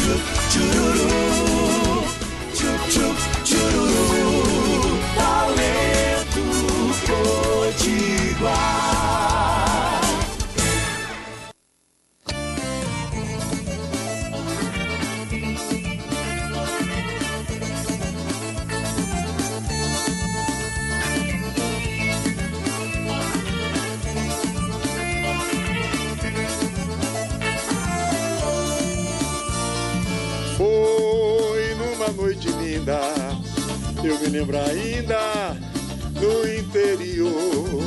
tchururu, tchup, tchup, tchururu, talento potiguar. Foi numa noite linda, eu me lembro ainda, no interior.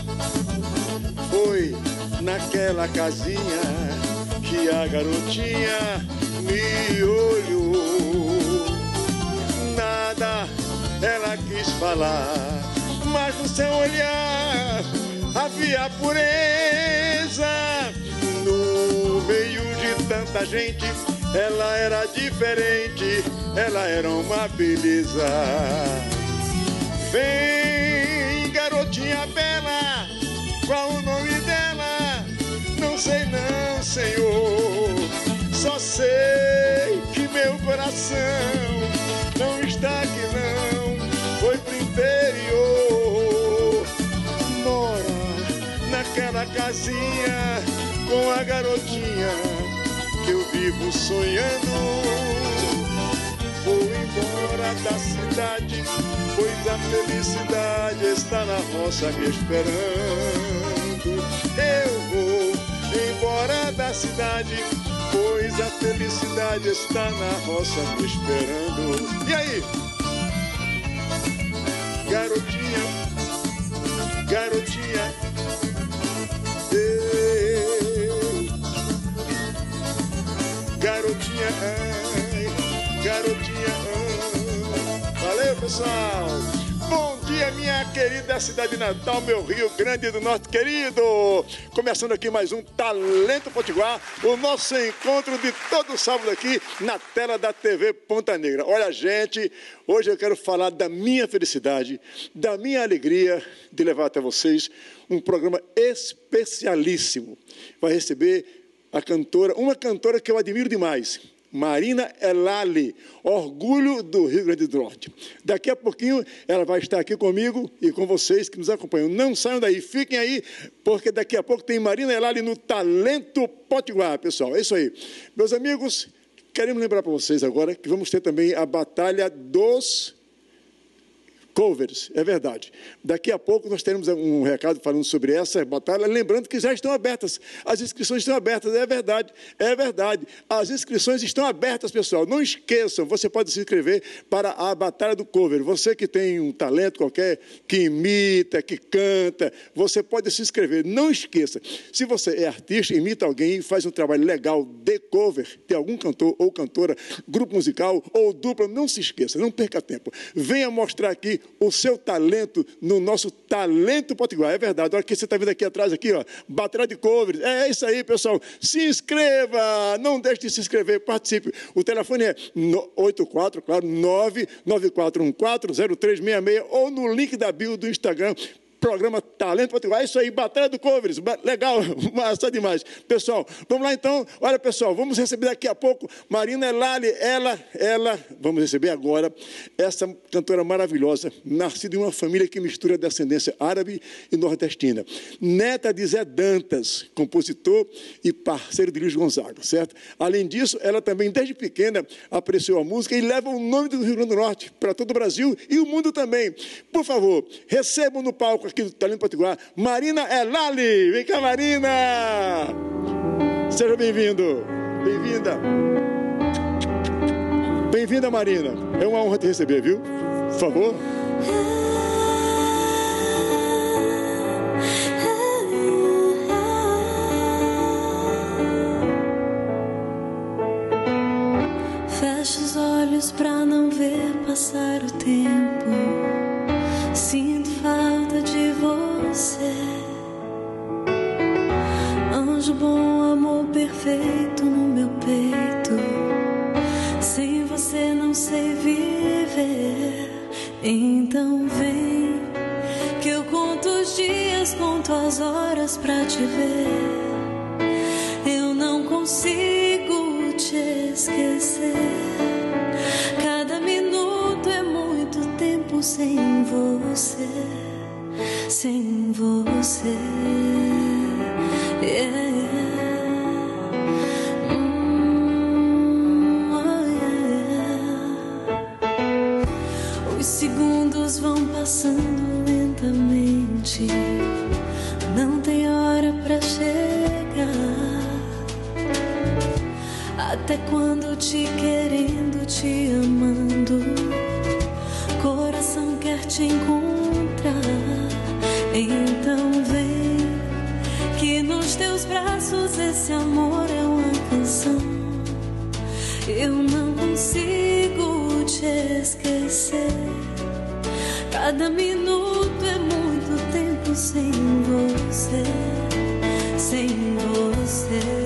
Foi naquela casinha que a garotinha me olhou. Nada ela quis falar, mas no seu olhar havia pureza. No meio de tanta gente, ela era diferente, ela era uma beleza. Vem, garotinha bela, qual o nome dela? Não sei não, senhor. Só sei que meu coração não está aqui não, foi pro interior. Mora naquela casinha com a garotinha que eu vivo sonhando. Vou embora da cidade, pois a felicidade está na roça me esperando. Eu vou embora da cidade, pois a felicidade está na roça me esperando. E aí? Garotinha, garotinha, garotinha, ai, garotinha, ai. Valeu, pessoal. Bom dia, minha querida cidade natal, meu Rio Grande do Norte querido. Começando aqui mais um Talento Potiguar, o nosso encontro de todo sábado aqui na tela da TV Ponta Negra. Olha, gente, hoje eu quero falar da minha felicidade, da minha alegria de levar até vocês um programa especialíssimo. Vai receber a cantora, uma cantora que eu admiro demais, Marina Elali, orgulho do Rio Grande do Norte. Daqui a pouquinho ela vai estar aqui comigo e com vocês que nos acompanham. Não saiam daí, fiquem aí, porque daqui a pouco tem Marina Elali no Talento Potiguar, pessoal. É isso aí. Meus amigos, queremos lembrar para vocês agora que vamos ter também a Batalha dos Covers, é verdade. Daqui a pouco nós teremos um recado falando sobre essa batalha, lembrando que já estão abertas, as inscrições estão abertas, é verdade, as inscrições estão abertas, pessoal, não esqueçam, você pode se inscrever para a Batalha do Cover, você que tem um talento qualquer, que imita, que canta, você pode se inscrever, não esqueça, se você é artista, imita alguém, faz um trabalho legal de cover, de algum cantor ou cantora, grupo musical ou dupla, não se esqueça, não perca tempo, venha mostrar aqui o seu talento no nosso Talento Potiguar. É verdade, olha que você está vendo aqui atrás, aqui, ó, batalha de covers. É isso aí, pessoal. Se inscreva, não deixe de se inscrever, participe. O telefone é 84, claro, 994140366 ou no link da bio do Instagram. Programa Talento Potiguar, é isso aí, Batalha do Covers, legal, massa demais. Pessoal, vamos lá então, olha pessoal, vamos receber daqui a pouco Marina Elali, ela, vamos receber agora essa cantora maravilhosa, nascida em uma família que mistura descendência árabe e nordestina, neta de Zé Dantas, compositor e parceiro de Luiz Gonzaga, certo? Além disso, ela também desde pequena apreciou a música e leva o nome do Rio Grande do Norte para todo o Brasil e o mundo também. Por favor, recebam no palco aqui do Talento Potiguar, Marina Elali. Vem cá, Marina! Seja bem-vindo, bem-vinda. Bem-vinda, Marina. É uma honra te receber, viu? Por favor. Fecha os olhos pra não ver passar o tempo. Sinto falta de você, anjo bom, amor perfeito no meu peito. Sem você não sei viver. Então vem, que eu conto os dias, conto as horas pra te ver. Eu não consigo te esquecer. esquecer. Cada minuto é muito tempo sem você, sem você. Yeah. Os segundos vão passando lentamente, não tem hora pra chegar. Até quando te querendo, te amando, coração quer te encontrar. Então vem, que nos teus braços esse amor é uma canção. Eu não consigo te esquecer. Cada minuto é muito tempo sem você, sem você.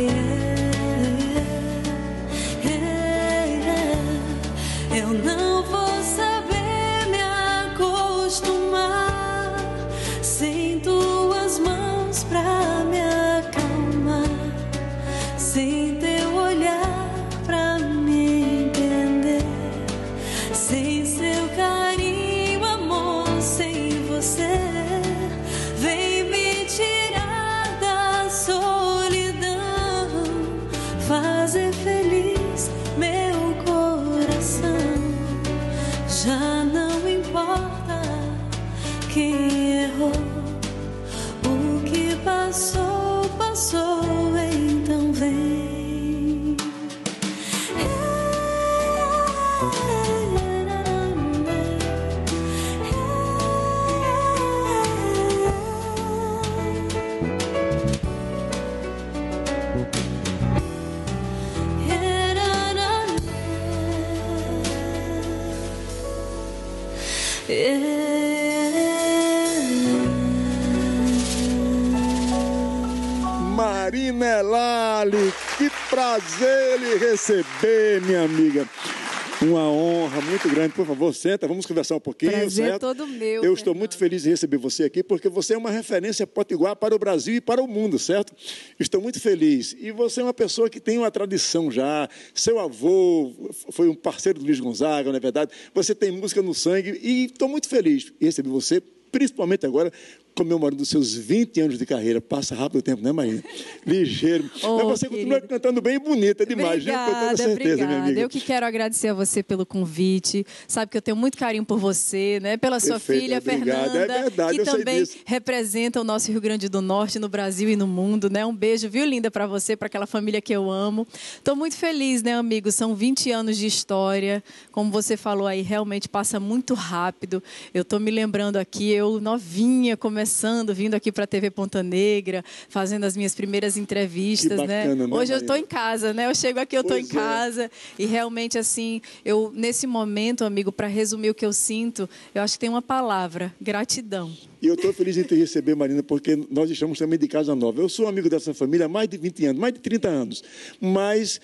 Eu não vou saber me acostumar sem tuas mãos pra me acalmar, sem teu olhar pra me entender, sem seu carinho, amor, sem você. Vem me tirar da solidão, fazer feliz meu coração. Já não importa quem errou, o que passou, passou, então vem. Marina Elali, que prazer lhe receber, minha amiga. Uma honra muito grande. Por favor, senta, vamos conversar um pouquinho. Prazer certo? todo meu. Eu estou muito feliz em receber você aqui, porque você é uma referência potiguar para o Brasil e para o mundo, certo? Estou muito feliz. E você é uma pessoa que tem uma tradição já. Seu avô foi um parceiro do Luiz Gonzaga, não é verdade? Você tem música no sangue e estou muito feliz em receber você, principalmente agora, comemorando os seus 20 anos de carreira. Passa rápido o tempo, né, Maíra? Ligeiro. Oh, mas você querido, continua cantando bem e bonita demais, viu? Com toda obrigada, certeza, minha obrigada. amiga. Eu que quero agradecer a você pelo convite. Sabe que eu tenho muito carinho por você, né? Pela sua Perfeito, filha, obrigado. Fernanda, É verdade, que eu sei também disso. representa o nosso Rio Grande do Norte no Brasil e no mundo, né? Um beijo, viu, linda, para você, para aquela família que eu amo. Estou muito feliz, né, amigo? São 20 anos de história. Como você falou aí, realmente passa muito rápido. Eu estou me lembrando aqui, eu novinha, começando, vindo aqui para a TV Ponta Negra, fazendo as minhas primeiras entrevistas, Que bacana, né? né, Hoje eu estou Maíra? em casa, né? Eu chego aqui, eu estou em Pois é. casa e realmente assim, eu nesse momento, amigo, para resumir o que eu sinto, eu acho que tem uma palavra: gratidão. E eu estou feliz em te receber, Marina, porque nós estamos também de Casa Nova. Eu sou amigo dessa família há mais de 20 anos, mais de 30 anos. Mas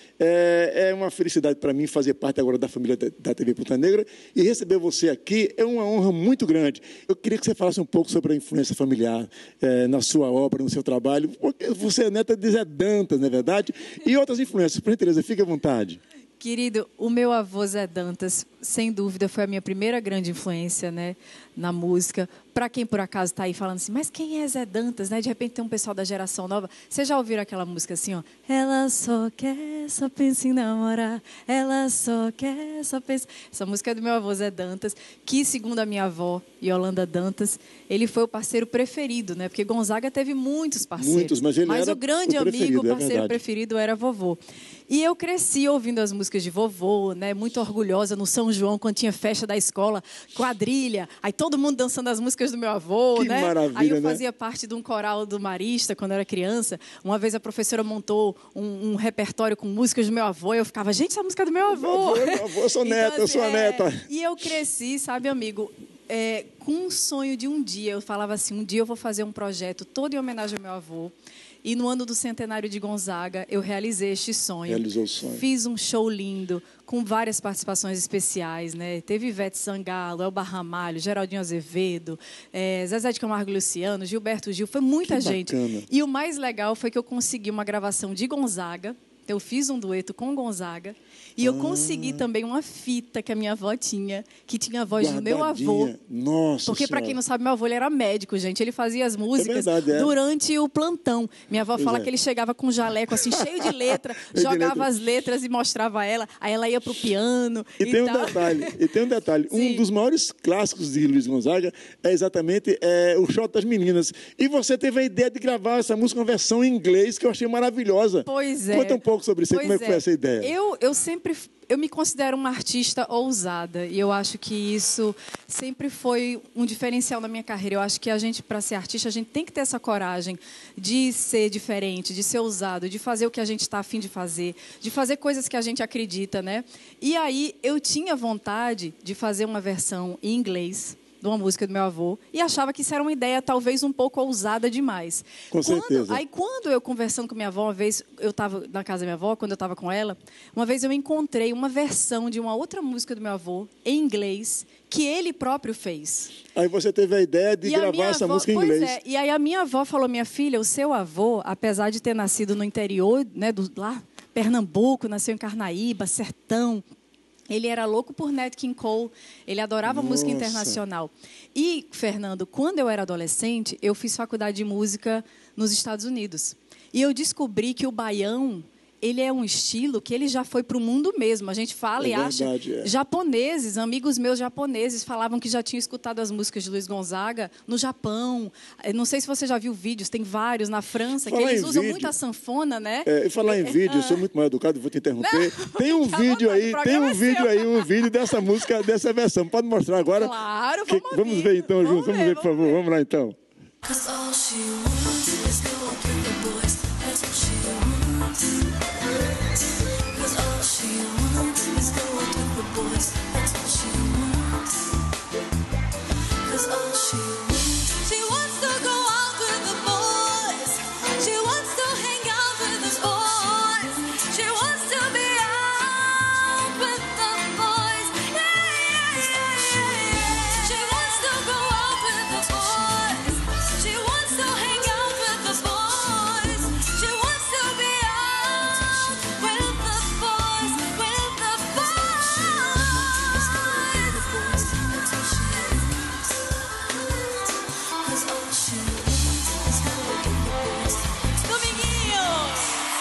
é uma felicidade para mim fazer parte agora da família da TV Ponta Negra e receber você aqui é uma honra muito grande. Eu queria que você falasse um pouco sobre a influência familiar na sua obra, no seu trabalho, porque você é neta de Zé Dantas, não é verdade? E outras influências. Por gentileza, fique à vontade. Querido, o meu avô Zé Dantas, sem dúvida, foi a minha primeira grande influência, né, na música. Para quem por acaso está aí falando assim, mas quem é Zé Dantas, né? De repente tem um pessoal da geração nova. Vocês já ouviram aquela música assim, ó? Ela só quer, só pensa em namorar. Ela só quer, só pensa... Essa música é do meu avô Zé Dantas, que, segundo a minha avó, Yolanda Dantas, ele foi o parceiro preferido, né? Porque Gonzaga teve muitos parceiros. Muitos, mas ele era o grande o amigo, preferido, o é parceiro verdade. preferido era vovô. E eu cresci ouvindo as músicas de vovô, né? Muito orgulhosa no São João, quando tinha festa da escola, quadrilha, aí todo mundo dançando as músicas do meu avô, Que né? maravilha, Aí eu né? fazia parte de um coral do Marista quando eu era criança. Uma vez a professora montou um repertório com músicas do meu avô, e eu ficava, gente, essa música é do meu avô. Meu avô, eu sou neta, Então, eu sou a neta. E eu cresci, sabe, amigo, com um sonho de um dia. Eu falava assim, um dia eu vou fazer um projeto todo em homenagem ao meu avô. E no ano do centenário de Gonzaga, eu realizei este sonho. Realizou o sonho. Fiz um show lindo, com várias participações especiais, né? Teve Ivete Sangalo, Elba Ramalho, Geraldinho Azevedo, Zezé de Camargo e Luciano, Gilberto Gil, foi muita Que gente. bacana. E o mais legal foi que eu consegui uma gravação de Gonzaga, Então, eu fiz um dueto com Gonzaga. E eu consegui também uma fita que a minha avó tinha, que tinha a voz do meu avô. Nossa Porque, para Senhora. quem não sabe, meu avô ele era médico, gente. Ele fazia as músicas verdade, durante o plantão. Minha avó fala é. que ele chegava com um jaleco assim, cheio de letra, jogava as letras e mostrava a ela. Aí ela ia pro piano E tem um tal. detalhe. Um Sim. dos maiores clássicos de Luiz Gonzaga é exatamente o Shot das Meninas. E você teve a ideia de gravar essa música, uma versão em inglês, que eu achei maravilhosa. Pois é. Conta um pouco sobre isso, Pois como é que foi essa ideia? Eu me considero uma artista ousada e eu acho que isso sempre foi um diferencial na minha carreira. Eu acho que a gente, para ser artista, a gente tem que ter essa coragem de ser diferente, de ser ousado, de fazer o que a gente está a fim de fazer coisas que a gente acredita, né? E aí eu tinha vontade de fazer uma versão em inglês de uma música do meu avô e achava que isso era uma ideia talvez um pouco ousada demais. Com certeza. Aí quando eu conversando com minha avó, uma vez eu estava na casa da minha avó, quando eu estava com ela, uma vez eu encontrei uma versão de uma outra música do meu avô em inglês que ele próprio fez. Aí você teve a ideia de gravar essa música em inglês. Pois é, e aí a minha avó falou: minha filha, o seu avô, apesar de ter nascido no interior, né, lá Pernambuco, nasceu em Carnaíba, sertão, ele era louco por Nat King Cole, ele adorava música internacional. E, Fernando, quando eu era adolescente, eu fiz faculdade de música nos Estados Unidos. E eu descobri que o baião, ele é um estilo que ele já foi para o mundo mesmo. A gente fala verdade, japoneses, amigos meus japoneses falavam que já tinham escutado as músicas de Luiz Gonzaga no Japão. Não sei se você já viu vídeos, tem vários na França, que eles usam muito a sanfona, né? E falar em vídeo, eu sou muito mal educado, vou te interromper. Tem um Fica à vídeo vontade, aí, o programa um vídeo dessa música, dessa versão. Pode mostrar agora? Claro, Vamos ver então, juntos. Vamos ver, por favor. Vamos lá então. 'Cause all she wants is go out with the boys. That's all she wants. 'Cause all she wants is go out with the boys. That's all she wants. 'Cause all she wants to go out with the boys. She wants to hang out with the boys. She wants to be out with the boys. Yeah, yeah, yeah, yeah. She wants to go out with the boys. She wants to hang out with the boys. She wants to be out with the boys, with the boys. That's all she wants. 'Cause all she wants is go with the boys. Dominguinhos!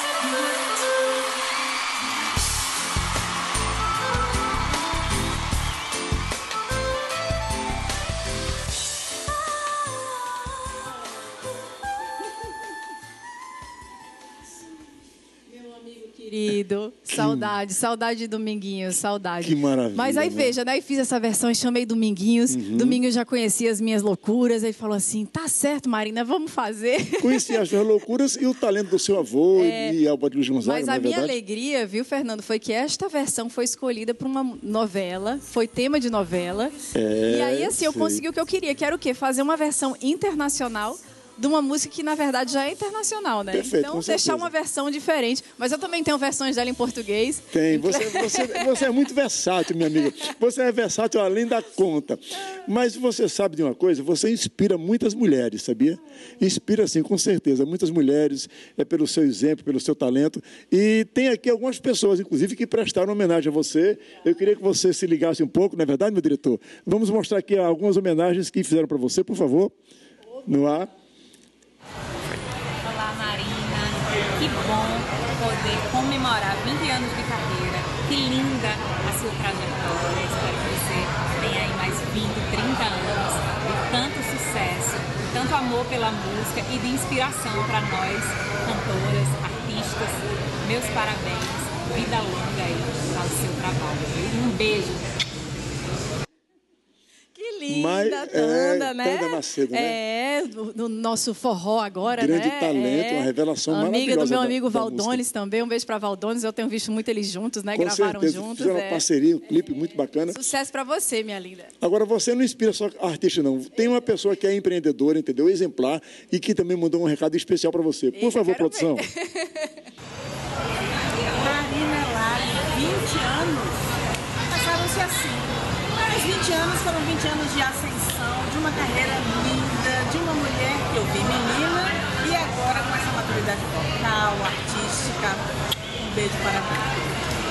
Querido, saudade de Dominguinhos, saudade. Que maravilha, Mas aí né? veja, né? Eu fiz essa versão e chamei Dominguinhos. Dominguinhos já conhecia as minhas loucuras. Ele falou assim: tá certo, Marina, vamos fazer. Conheci as suas loucuras e o talento do seu avô e Alba de Luiz Gonzaga, Mas não a é minha verdade? alegria, viu, Fernando, foi que esta versão foi escolhida para uma novela, foi tema de novela. E aí, assim, eu sei. consegui o que eu queria, que era o quê? Fazer uma versão internacional de uma música que, na verdade, já é internacional, né? Perfeito, então, com deixar certeza. uma versão diferente. Mas eu também tenho versões dela em português. Tem. Você é muito versátil, minha amiga. Você é versátil além da conta. Mas você sabe de uma coisa? Você inspira muitas mulheres, sabia? Inspira, sim, com certeza. Muitas mulheres, pelo seu exemplo, pelo seu talento. E tem aqui algumas pessoas, inclusive, que prestaram homenagem a você. Eu queria que você se ligasse um pouco, não é verdade, meu diretor? Vamos mostrar aqui algumas homenagens que fizeram para você, por favor. No ar. Olá, Marina. Que bom poder comemorar 20 anos de carreira. Que linda a sua trajetória. Espero que você tenha aí mais 20, 30 anos de tanto sucesso, de tanto amor pela música e de inspiração para nós, cantoras, artistas. Meus parabéns. Vida longa aí ao seu trabalho. Um beijo. Que linda, Mas, Tanda, né? Tanda Macedo, né? Do nosso forró agora, Grande né? talento, uma revelação Amiga maravilhosa do meu da- amigo da Valdones também. Um beijo para Valdones. Eu tenho visto muito eles juntos, né? Com Gravaram certeza. juntos. Fizeram uma parceria, um clipe muito bacana. Sucesso para você, minha linda. Agora, você não inspira só artista, não. Tem uma pessoa que é empreendedora, entendeu? Exemplar, e que também mandou um recado especial para você. Por Eita, favor, quero produção. Marina Lari, 20 anos, passaram-se assim. Mas 20 anos foram 20 anos de ascensão, de uma carreira linda, de uma mulher que eu vi menina e agora com essa maturidade vocal, artística, com beijo para mim.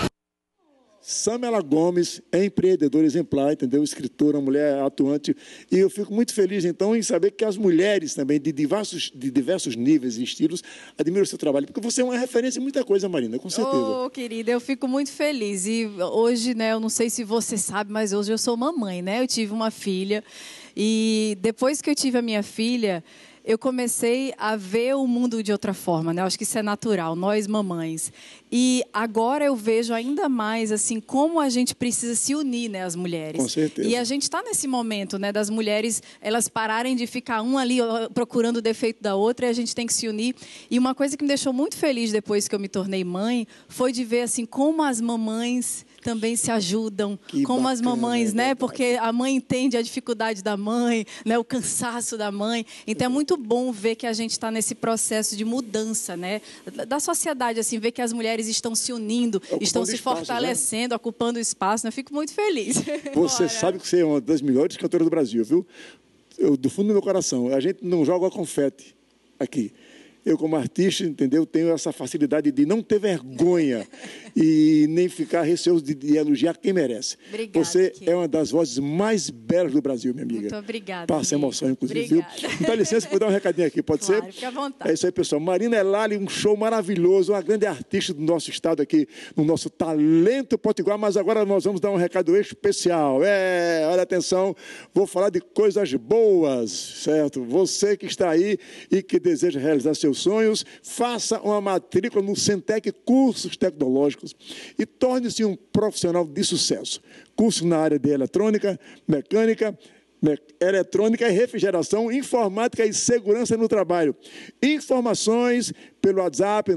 Samela Gomes é empreendedora exemplar, entendeu? Escritora, mulher atuante. E eu fico muito feliz, então, em saber que as mulheres também, de diversos níveis e estilos, admiram o seu trabalho. Porque você é uma referência em muita coisa, Marina, com certeza. Ô, querida, eu fico muito feliz. E hoje, né, eu não sei se você sabe, mas hoje eu sou mamãe, né? Eu tive uma filha. E depois que eu tive a minha filha, eu comecei a ver o mundo de outra forma, né? Eu acho que isso é natural, nós mamães. E agora eu vejo ainda mais, assim, como a gente precisa se unir, né, as mulheres. Com certeza. E a gente está nesse momento, né, das mulheres, elas pararem de ficar uma ali procurando o defeito da outra, e a gente tem que se unir. E uma coisa que me deixou muito feliz depois que eu me tornei mãe, foi de ver, assim, como as mamães também se ajudam, como as mamães, né? Porque a mãe entende a dificuldade da mãe, né? O cansaço da mãe. Então é muito bom ver que a gente está nesse processo de mudança, né? Da sociedade, assim, ver que as mulheres estão se unindo, estão se fortalecendo, né? Ocupando o espaço. Eu fico muito feliz. Você sabe que você é uma das melhores cantoras do Brasil, viu? Do fundo do meu coração. A gente não joga confete aqui. Eu, como artista, entendeu, tenho essa facilidade de não ter vergonha e nem ficar receoso de elogiar quem merece. Obrigada, você é uma das vozes mais belas do Brasil, minha amiga. Muito obrigada. Passa emoção, inclusive. Obrigada. Viu? Dá licença para dar um recadinho aqui, pode ser? Fica à vontade. É isso aí, pessoal. Marina Elália, um show maravilhoso, uma grande artista do nosso estado aqui, no nosso Talento Potiguar, mas agora nós vamos dar um recado especial. Olha, atenção, vou falar de coisas boas, certo? Você que está aí e que deseja realizar seus sonhos, faça uma matrícula no Centec Cursos Tecnológicos e torne-se um profissional de sucesso. Curso na área de eletrônica, mecânica, eletrônica e refrigeração, informática e segurança no trabalho. Informações pelo WhatsApp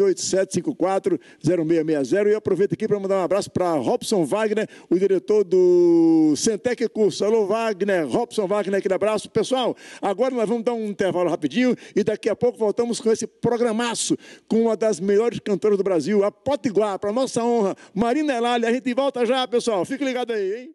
987540660. E eu aproveito aqui para mandar um abraço para Robson Wagner, o diretor do Centec Curso. Alô, Wagner, Robson Wagner, aquele abraço. Pessoal, agora nós vamos dar um intervalo rapidinho e daqui a pouco voltamos com esse programaço com uma das melhores cantoras do Brasil, a Potiguar, para nossa honra, Marina Elália. A gente volta já, pessoal. Fique ligado aí, hein?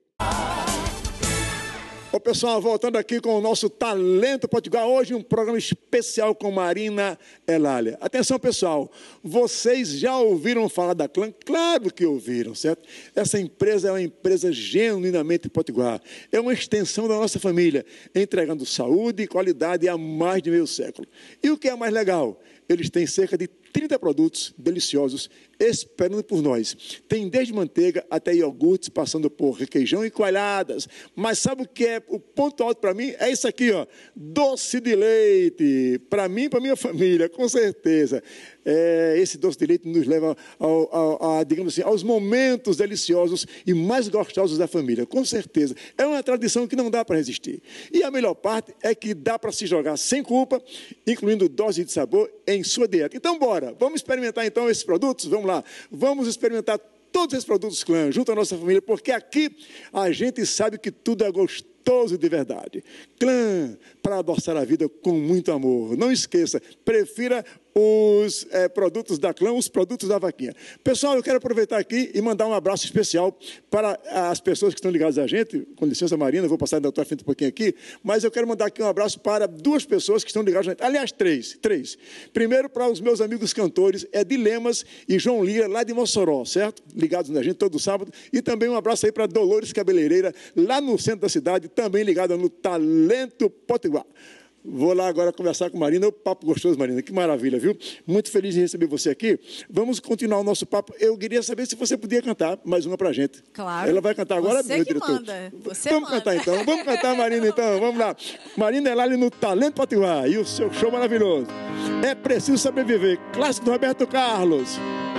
Ô, pessoal, voltando aqui com o nosso Talento Potiguar, hoje um programa especial com Marina Elália. Atenção, pessoal, vocês já ouviram falar da Clã? Claro que ouviram, certo? Essa empresa é uma empresa genuinamente potiguar. É uma extensão da nossa família, entregando saúde e qualidade há mais de meio século. E o que é mais legal? Eles têm cerca de 30 produtos deliciosos esperando por nós. Tem desde manteiga até iogurtes, passando por requeijão e coalhadas. Mas sabe o que é o ponto alto para mim? É isso aqui, ó, doce de leite. Para mim e para minha família, com certeza. Esse doce de leite nos leva, digamos assim, aos momentos deliciosos e mais gostosos da família, com certeza. É uma tradição que não dá para resistir. E a melhor parte é que dá para se jogar sem culpa, incluindo dose de sabor em sua dieta. Então, bora. Vamos experimentar, então, esses produtos? Vamos lá. Vamos experimentar todos esses produtos Clã, junto à nossa família, porque aqui a gente sabe que tudo é gostoso de verdade. Clã, para adoçar a vida com muito amor. Não esqueça, prefira os produtos da Clã, os produtos da vaquinha. Pessoal, eu quero aproveitar aqui e mandar um abraço especial para as pessoas que estão ligadas a gente. Com licença, Marina, vou passar da tua frente um pouquinho aqui, mas eu quero mandar aqui um abraço para duas pessoas que estão ligadas a gente. Aliás, três. Primeiro, para os meus amigos cantores, Dilemas e João Lira, lá de Mossoró, certo? Ligados na gente todo sábado. E também um abraço aí para Dolores Cabeleireira, lá no centro da cidade, também ligada no Talento Potiguar. Vou lá agora conversar com Marina. O papo gostoso, Marina. Que maravilha, viu? Muito feliz de receber você aqui. Vamos continuar o nosso papo. Eu queria saber se você podia cantar mais uma pra gente. Claro. Ela vai cantar agora, você meu que diretor? Manda. Você Vamos manda. cantar então. Vamos cantar, Marina, então. Vamos lá. Marina Elália no Talento Potiguar. E o seu show maravilhoso. É Preciso Sobreviver. Clássico do Roberto Carlos.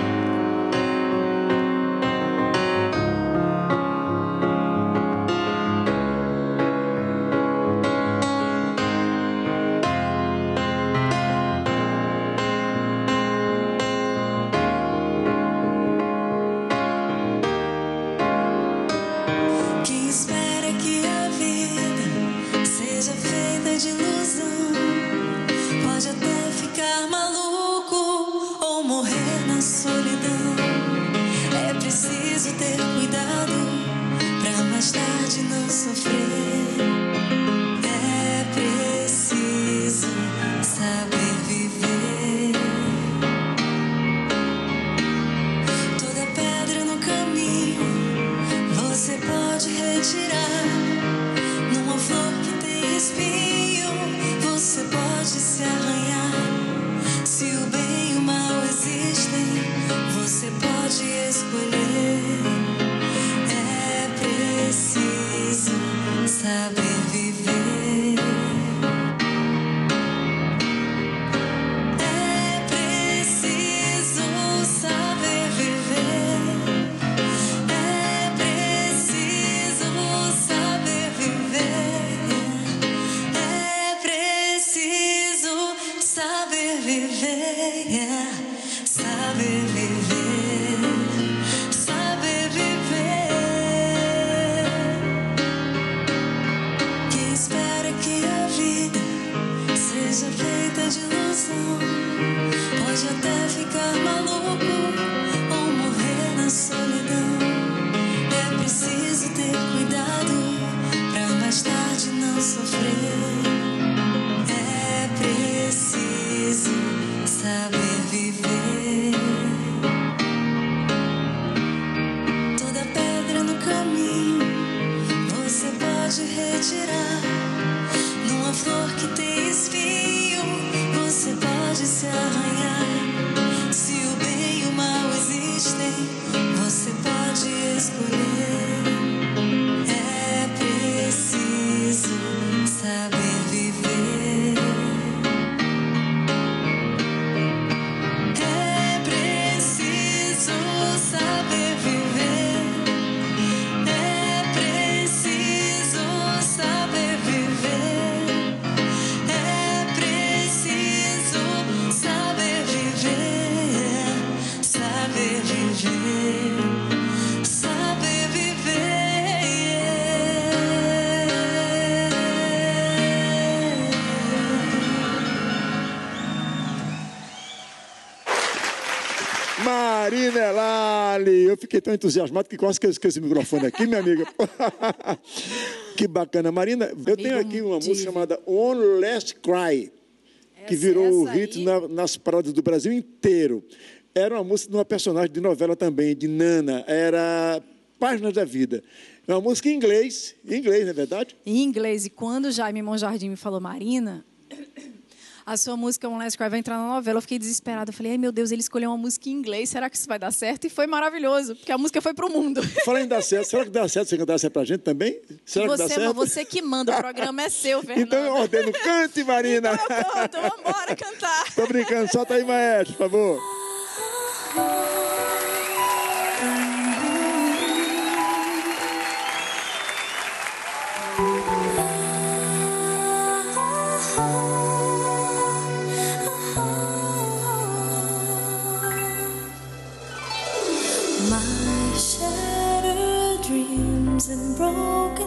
Quem espera que a vida seja feita de ilusão pode até ficar maluco ou morrer na solidão. É preciso ter cuidado pra mais tarde não sofrer. É preciso saber viver. retirar. Numa flor que tem espinho, você pode se arranhar. Se o bem e o mal existem, você pode escolher. É preciso saber viver. É preciso saber viver. É preciso saber viver. É preciso saber viver. Saber viver. Saber viver. Quem espera que a vida seja feita de ilusão pode até ficar maluco ou morrer na solidão. É preciso ter cuidado pra mais tarde não sofrer. É preciso saber viver. Toda pedra no caminho você pode retirar. Numa flor que tem espinho, você pode se arranhar. Se o bem e o mal existem, você pode escolher. É preciso saber viver. É preciso saber viver. É preciso saber viver. É preciso saber viver. Saber viver. Saber viver. Marina Elali, eu fiquei tão entusiasmado que quase que eu esqueci o microfone aqui, minha amiga. Que bacana. Marina, eu tenho aqui uma música chamada One Last Cry, que virou o hit nas paradas do Brasil inteiro. Era uma música de uma personagem de novela também, de Nana, era Páginas da Vida. É uma música em inglês, não é verdade? Em inglês. E quando o Jaime Monjardim me falou, Marina, a sua música One Last Cry vai entrar na novela, eu fiquei desesperada. Eu falei, ai meu Deus, ele escolheu uma música em inglês, será que isso vai dar certo? E foi maravilhoso, porque a música foi pro mundo. Fala em dar certo, será que dá certo você cantar essa pra gente também? Será que dá certo? Você que manda, o programa é seu, Fernanda. Então eu ordeno, cante, Marina. Então eu canto, vambora cantar. Tô brincando, solta aí, maestro, por favor. My shattered dreams and broken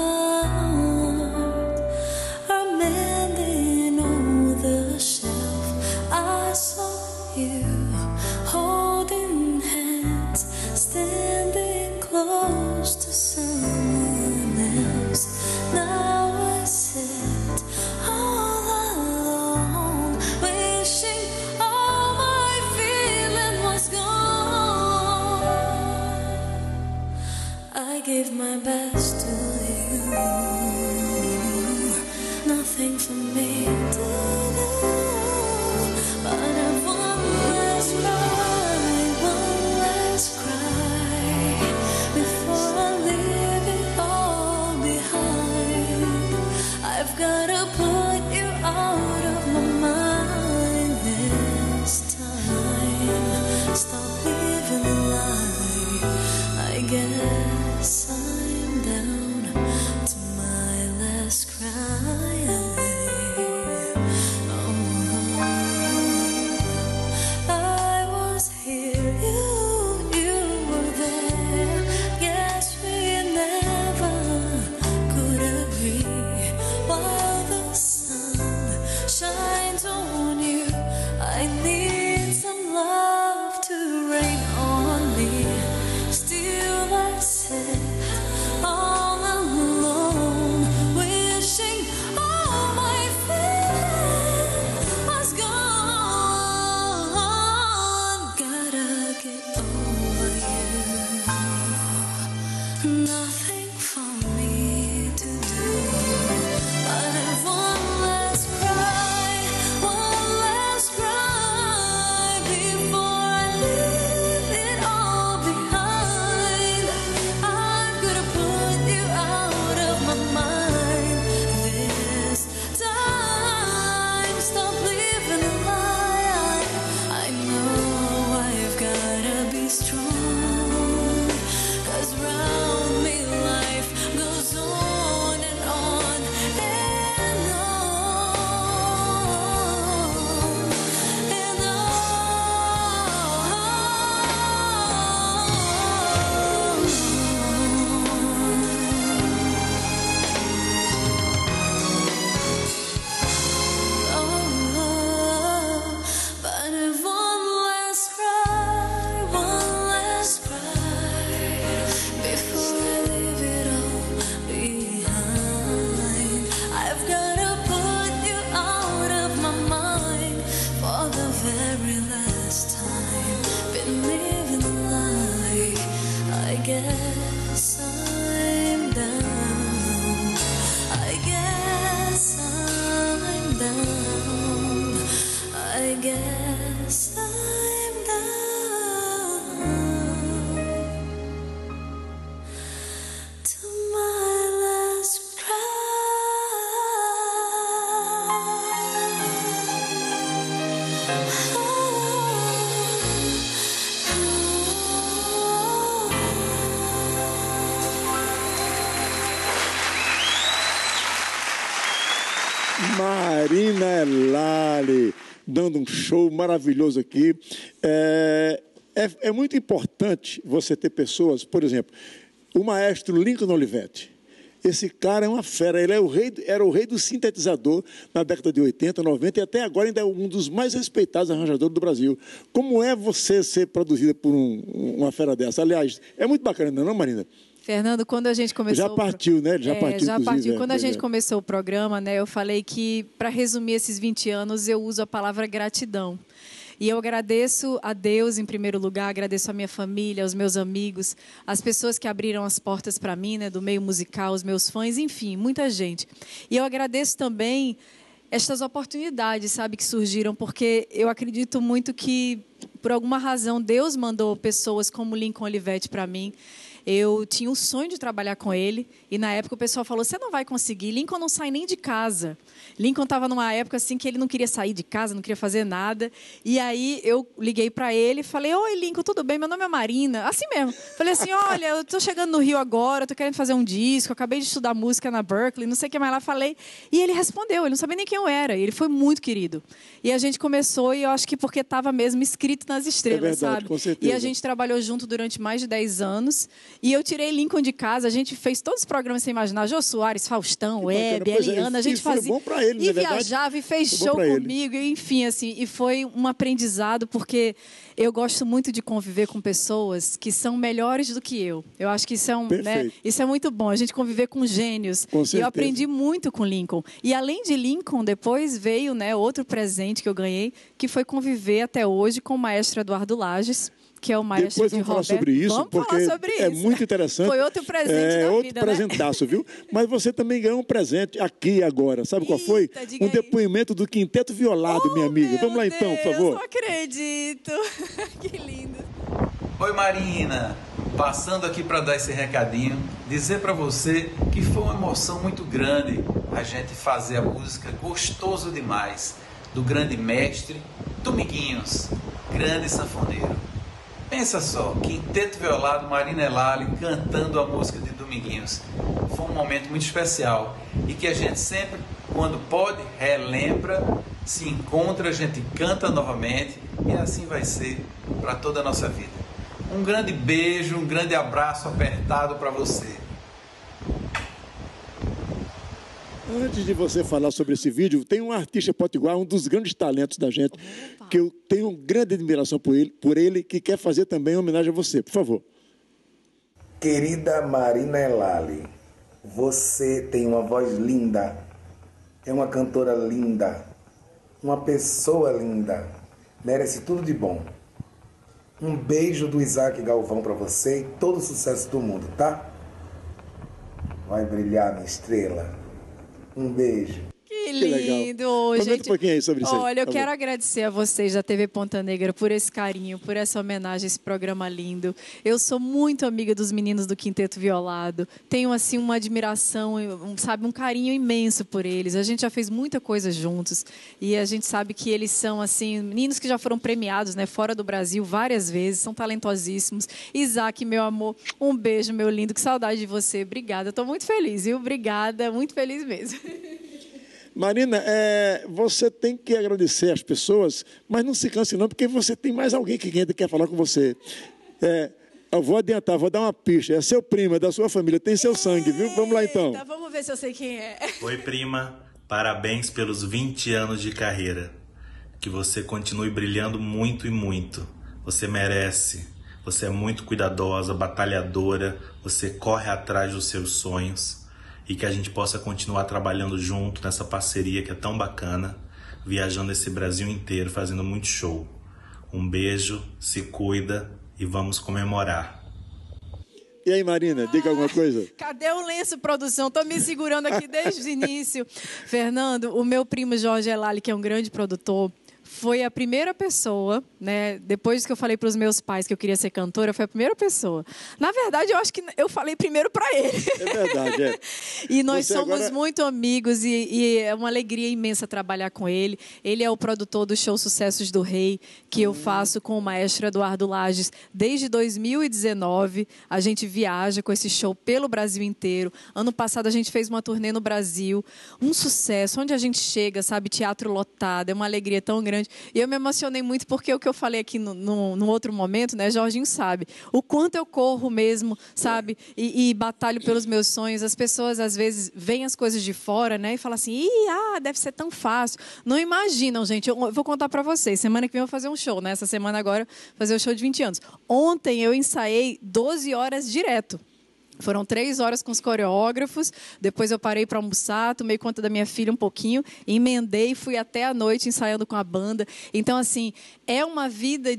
heart are mending on the shelf. I saw you holding hands, standing close to someone else. Now I sit all alone, wishing all my feeling was gone. I gave my best to you, nothing for me to do, but I've one last cry before I leave it all behind. I've gotta put you out of my mind this time. Stop living a lie. I guess I'm down to my last cry. I was here, you were there. Guess we never could agree. While the sun shines on you, I need some love to rain on me. Still I sit all alone, wishing all my feeling was gone. Gotta get over you. Nothing for me guess I'm down. I guess I'm down. I guess I'm down to my last cry. Marina Elali, dando um show maravilhoso aqui. É muito importante você ter pessoas, por exemplo, o maestro Lincoln Olivetti. Esse cara é uma fera, ele era o rei do sintetizador na década de 80, 90 e até agora ainda é um dos mais respeitados arranjadores do Brasil. Como é você ser produzida por uma fera dessa? Aliás, é muito bacana, não, Marina? Fernando, quando a gente começou... Já partiu, né? Já partiu. Quando a gente começou o programa, né, eu falei que, para resumir esses 20 anos, eu uso a palavra gratidão. E eu agradeço a Deus, em primeiro lugar, agradeço a minha família, aos meus amigos, as pessoas que abriram as portas para mim, né, do meio musical, os meus fãs, enfim, muita gente. E eu agradeço também estas oportunidades, sabe, que surgiram, porque eu acredito muito que, por alguma razão, Deus mandou pessoas como Lincoln Olivetti para mim. Eu tinha o sonho de trabalhar com ele e na época o pessoal falou, você não vai conseguir, Lincoln não sai nem de casa. Lincoln estava numa época assim que ele não queria sair de casa, não queria fazer nada. E aí eu liguei para ele e falei, oi Lincoln, tudo bem? Meu nome é Marina. Assim mesmo. Falei assim, olha, eu estou chegando no Rio agora, estou querendo fazer um disco, acabei de estudar música na Berkeley, não sei o que mais lá. Falei. E ele respondeu, ele não sabia nem quem eu era. E ele foi muito querido. E a gente começou e eu acho que porque estava mesmo escrito nas estrelas, verdade, sabe? Com certeza. E a gente trabalhou junto durante mais de 10 anos. E eu tirei Lincoln de casa, a gente fez todos os programas sem imaginar, Jô Soares, Faustão, Web, Eliana, a gente fazia. Bom pra ele, e viajava e fez show comigo, e, enfim, assim, e foi um aprendizado, porque eu gosto muito de conviver com pessoas que são melhores do que eu. Eu acho que isso é, né, isso é muito bom, a gente conviver com gênios. Com certeza. E eu aprendi muito com Lincoln. E além de Lincoln, depois veio, né, outro presente que eu ganhei, que foi conviver até hoje com o maestro Eduardo Lages, que é o maestro Depois vamos falar sobre isso, porque é muito interessante. Foi outro presente da outro vida, presentaço, viu? Mas você também ganhou um presente aqui agora. Sabe qual foi? Um depoimento do Quinteto Violado, minha amiga. Vamos lá então, por favor. Eu não acredito. Que lindo. Oi, Marina. Passando aqui para dar esse recadinho, dizer para você que foi uma emoção muito grande a gente fazer a música Gostoso Demais, do grande mestre Dominguinhos, grande sanfoneiro. Pensa só, Quinteto Violado, Marina Elali cantando a música de Dominguinhos. Foi um momento muito especial e que a gente sempre, quando pode, relembra, se encontra, a gente canta novamente e assim vai ser para toda a nossa vida. Um grande beijo, um grande abraço apertado para você. Antes de você falar sobre esse vídeo, tem um artista potiguar, um dos grandes talentos da gente, que eu tenho grande admiração por ele, que quer fazer também uma homenagem a você. Por favor. Querida Marina Elali, você tem uma voz linda, é uma cantora linda, uma pessoa linda, merece tudo de bom. Um beijo do Isaac Galvão para você e todo o sucesso do mundo, tá? Vai brilhar, minha estrela. Um beijo. Que lindo, gente. Comenta um pouquinho aí sobre isso. Olha, eu quero agradecer a vocês da TV Ponta Negra por esse carinho, por essa homenagem, esse programa lindo. Eu sou muito amiga dos meninos do Quinteto Violado. Tenho, assim, uma admiração, sabe, um carinho imenso por eles. A gente já fez muita coisa juntos e a gente sabe que eles são, assim, meninos que já foram premiados, né, fora do Brasil várias vezes, são talentosíssimos. Isaac, meu amor, um beijo, meu lindo, que saudade de você. Obrigada, estou muito feliz, viu? Obrigada, muito feliz mesmo. Marina, você tem que agradecer às pessoas, mas não se canse não, porque você tem mais alguém que ainda quer falar com você. Eu vou adiantar, vou dar uma pista. É seu primo, é da sua família, tem seu sangue, viu? Vamos lá então. Vamos ver se eu sei quem é. Oi, prima. Parabéns pelos 20 anos de carreira. Que você continue brilhando muito e muito. Você merece. Você é muito cuidadosa, batalhadora. Você corre atrás dos seus sonhos. E que a gente possa continuar trabalhando junto nessa parceria que é tão bacana, viajando esse Brasil inteiro, fazendo muito show. Um beijo, se cuida e vamos comemorar. E aí, Marina, diga alguma coisa. Cadê o lenço, produção? Estou me segurando aqui desde o início. Fernando, o meu primo Jorge Elali, que é um grande produtor, foi a primeira pessoa, né? Depois que eu falei para os meus pais que eu queria ser cantora, foi a primeira pessoa. Na verdade, eu acho que eu falei primeiro para ele. É verdade, é. E nós Você somos agora... muito amigos e é uma alegria imensa trabalhar com ele. Ele é o produtor do show Sucessos do Rei, que eu faço com o maestro Eduardo Lages desde 2019. A gente viaja com esse show pelo Brasil inteiro. Ano passado a gente fez uma turnê no Brasil. Um sucesso, onde a gente chega, sabe, teatro lotado, é uma alegria tão grande. E eu me emocionei muito porque o que eu falei aqui no outro momento, né, Jorginho sabe, o quanto eu corro mesmo, sabe, e batalho pelos meus sonhos. As pessoas, às vezes, veem as coisas de fora, né, e falam assim, deve ser tão fácil. Não imaginam, gente. Eu vou contar pra vocês. Semana que vem eu vou fazer um show, né? Essa semana agora, fazer o show de 20 anos. Ontem eu ensaiei 12 horas direto. Foram 3 horas com os coreógrafos, depois eu parei para almoçar, tomei conta da minha filha um pouquinho, emendei e fui até a noite ensaiando com a banda. Então, assim, é uma vida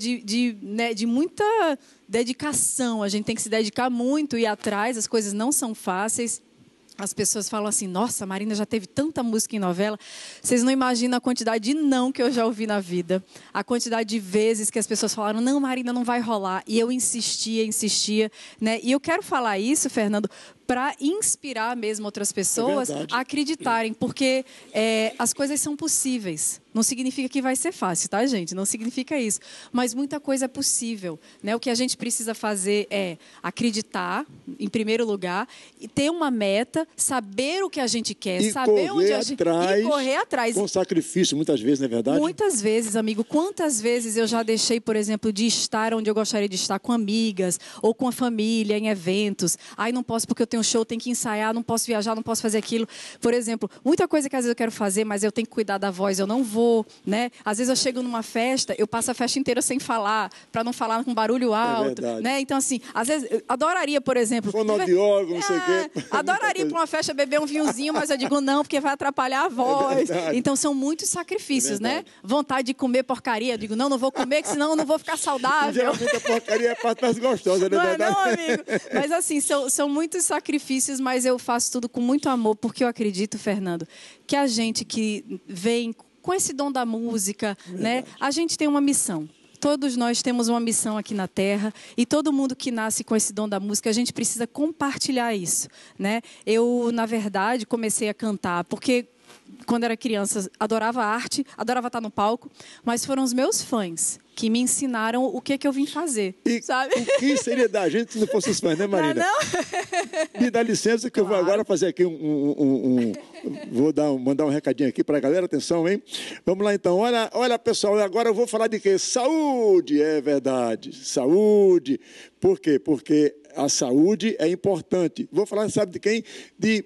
de muita dedicação. A gente tem que se dedicar muito e ir atrás, as coisas não são fáceis. As pessoas falam assim, nossa, a Marina já teve tanta música em novela. Vocês não imaginam a quantidade de não que eu já ouvi na vida. A quantidade de vezes que as pessoas falaram, não, Marina, não vai rolar. E eu insistia, né? E eu quero falar isso, Fernando, para inspirar mesmo outras pessoas a acreditarem, porque as coisas são possíveis. Não significa que vai ser fácil, tá, gente? Não significa isso. Mas muita coisa é possível, né? O que a gente precisa fazer é acreditar, em primeiro lugar, e ter uma meta, saber o que a gente quer, saber onde a gente... E correr atrás. Com sacrifício, muitas vezes, não é verdade? Muitas vezes, amigo. Quantas vezes eu já deixei, por exemplo, de estar onde eu gostaria de estar com amigas ou com a família, em eventos. Ai, não posso porque eu tenho show, tenho que ensaiar, não posso viajar, não posso fazer aquilo. Por exemplo, muita coisa que às vezes eu quero fazer, mas eu tenho que cuidar da voz, eu não vou, né? Às vezes eu chego numa festa, eu passo a festa inteira sem falar, para não falar com barulho alto, né? Então, assim, às vezes, eu adoraria, por exemplo... Fonoaudiólogo, não sei o quê. Adoraria ir para uma festa beber um vinhozinho, mas eu digo não, porque vai atrapalhar a voz. Então, são muitos sacrifícios, né? Vontade de comer porcaria, eu digo, não vou comer, senão eu não vou ficar saudável. Geralmente a porcaria é a parte mais gostosa, não é verdade? Não, amigo. Mas, assim, são muitos sacrifícios, mas eu faço tudo com muito amor, porque eu acredito, Fernando, que a gente que vem com esse dom da música, né? A gente tem uma missão. Todos nós temos uma missão aqui na Terra e todo mundo que nasce com esse dom da música, a gente precisa compartilhar isso, né? Eu, na verdade, comecei a cantar porque quando era criança adorava arte, adorava estar no palco, mas foram os meus fãs que me ensinaram o que eu vim fazer, sabe? O que seria da gente se não fosse os fãs, né, Marina? Não? Me dá licença que eu vou agora fazer aqui vou mandar um recadinho aqui para a galera, atenção, hein? Vamos lá, então. Olha, pessoal, agora eu vou falar de quê? Saúde, é verdade. Saúde. Por quê? Porque a saúde é importante. Vou falar, sabe de quem? De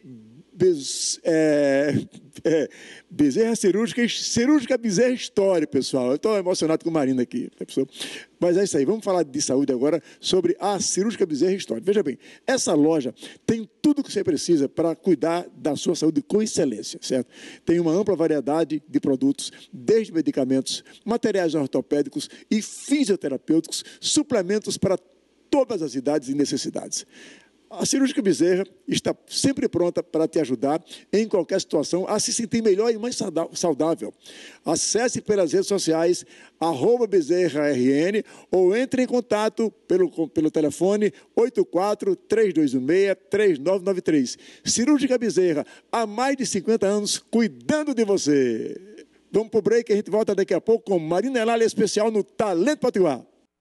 Bezerra Cirúrgica Bezerra História, pessoal. Eu estou emocionado com a Marina aqui. Mas é isso aí, vamos falar de saúde agora sobre a Cirúrgica Bezerra História. Veja bem, essa loja tem tudo o que você precisa para cuidar da sua saúde com excelência, certo? Tem uma ampla variedade de produtos, desde medicamentos, materiais ortopédicos e fisioterapêuticos, suplementos para todas as idades e necessidades. A Cirúrgica Bezerra está sempre pronta para te ajudar em qualquer situação a se sentir melhor e mais saudável. Acesse pelas redes sociais @BezerraRN ou entre em contato pelo telefone 84-3216-3993. Cirúrgica Bezerra, há mais de 50 anos cuidando de você. Vamos para o break, a gente volta daqui a pouco com Marina Elali especial no Talento Potiguar.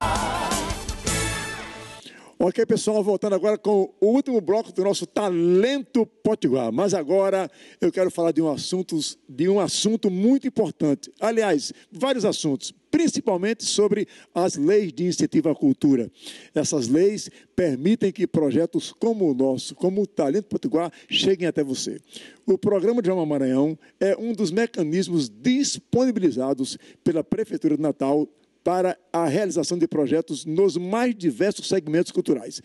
Ok, pessoal, voltando agora com o último bloco do nosso Talento Potiguar. Mas agora eu quero falar de um assunto muito importante. Aliás, vários assuntos, principalmente sobre as leis de incentivo à cultura. Essas leis permitem que projetos como o nosso, como o Talento Potiguar, cheguem até você. O Programa Djalma Maranhão é um dos mecanismos disponibilizados pela Prefeitura de Natal para a realização de projetos nos mais diversos segmentos culturais.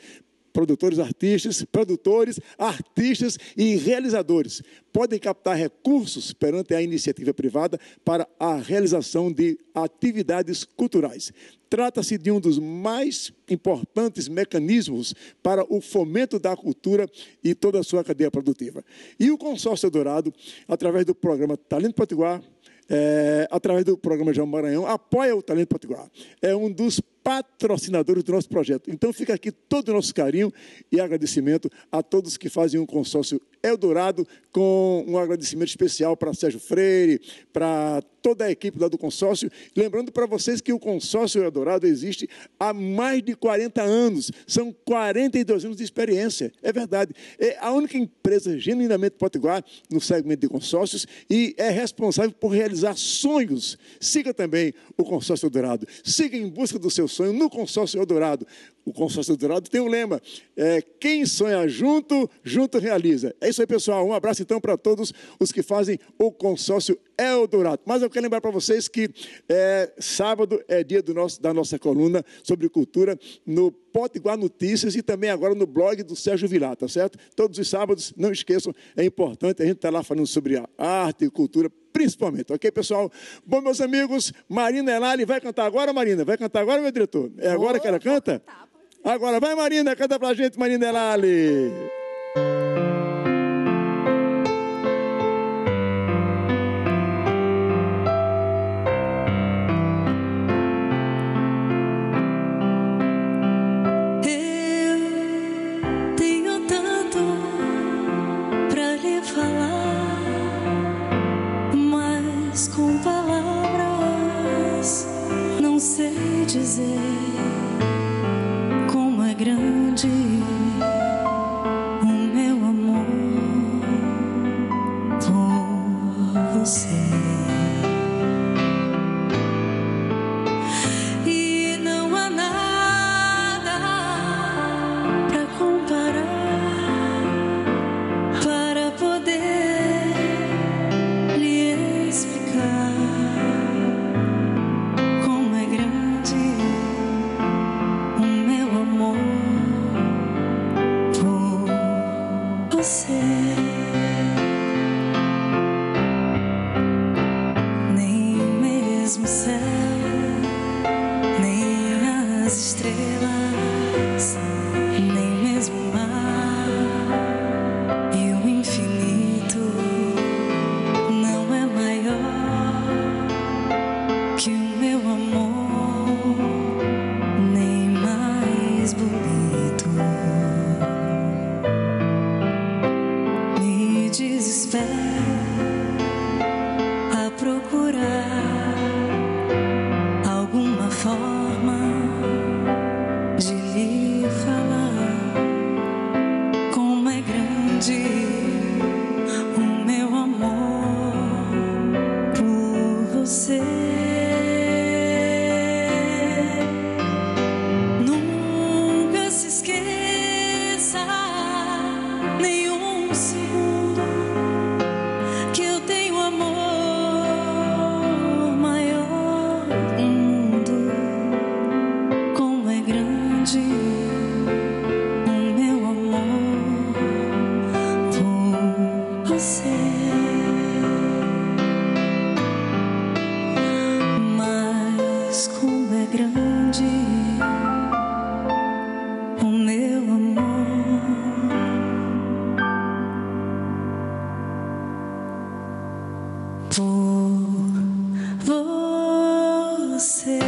produtores, artistas e realizadores podem captar recursos perante a iniciativa privada para a realização de atividades culturais. Trata-se de um dos mais importantes mecanismos para o fomento da cultura e toda a sua cadeia produtiva. E o Consórcio Eldorado, através do programa Talento Potiguar, através do programa João Maranhão, apoia o Talento Potiguar. É um dos patrocinadores do nosso projeto. Então fica aqui todo o nosso carinho e agradecimento a todos que fazem um consórcio Eldorado, com um agradecimento especial para Sérgio Freire, para toda a equipe lá do consórcio. Lembrando para vocês que o consórcio Eldorado existe há mais de 40 anos. São 42 anos de experiência. É verdade. É a única empresa genuinamente potiguar no segmento de consórcios e é responsável por realizar sonhos. Siga também o consórcio Eldorado. Siga em busca do seu sonho no consórcio Eldorado. O consórcio Eldorado tem um lema: quem sonha junto, junto realiza. É isso aí, pessoal. Um abraço, então, para todos os que fazem o consórcio Eldorado. Mas eu quero lembrar para vocês que sábado é dia da nossa coluna sobre cultura no Potiguar Notícias e também agora no blog do Sérgio Vilar, tá certo? Todos os sábados, não esqueçam, é importante, a gente está lá falando sobre a arte e cultura, principalmente, ok, pessoal? Bom, meus amigos, Marina Elali vai cantar agora, Marina? Vai cantar agora, meu diretor? É agora que ela canta? Agora, vai, Marina, canta pra gente, Marina Elali. Eu tenho tanto pra lhe falar, mas com palavras não sei dizer como é grande o meu amor por você. E não há nada pra comparar, para poder lhe explicar como é grande o meu amor por você. Nem mesmo o céu, nem as estrelas, nem mesmo o mar e o infinito não é maior que o meu amor, nem mais bonito. Me desespero a procurar alguma forma de lhe falar como é grande o meu amor por você. Nunca se esqueça nenhum segundo que eu tenho amor maior do mundo. Como é grande o meu amor por você. Mas como é grande o meu amor por você.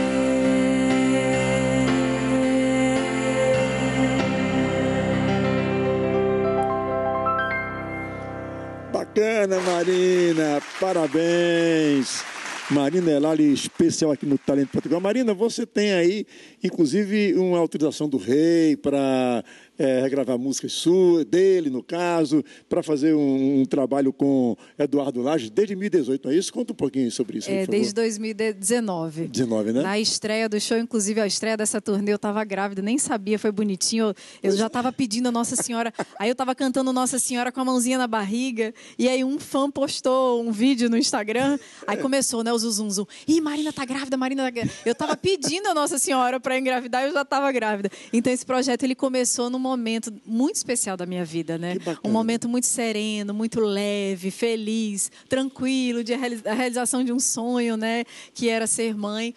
Bacana, Marina, parabéns. Marina Elali, especial aqui no Talento Potiguar. Marina, você tem aí, inclusive, uma autorização do rei para regravar músicas suas, dele, no caso, para fazer um trabalho com Eduardo Lages desde 2018, não é isso? Conta um pouquinho sobre isso, por favor. Desde 2019. 19, né? Na estreia do show, inclusive a estreia dessa turnê, eu estava grávida, nem sabia, foi bonitinho. Eu já estava pedindo a Nossa Senhora, aí eu estava cantando Nossa Senhora com a mãozinha na barriga, e aí um fã postou um vídeo no Instagram, aí começou, né, o zum. Ih, Marina tá grávida, Marina tá grávida. Eu estava pedindo a Nossa Senhora para engravidar e eu já estava grávida. Então esse projeto ele começou num momento muito especial da minha vida, né? Um momento muito sereno, muito leve, feliz, tranquilo, de a realização de um sonho, né? Que era ser mãe.